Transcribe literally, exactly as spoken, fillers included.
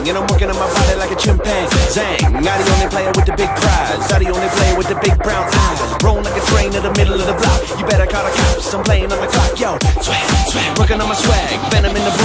bang, and I'm working on my body like a chimpanzee. Zang, I'm the only player with the big prize. I'm the only player with the big brown eyes. Rolling like a train in the middle of the block. You better call the cops, I'm playing on the clock. Yo, swag, swag, working on my swag. Venom in the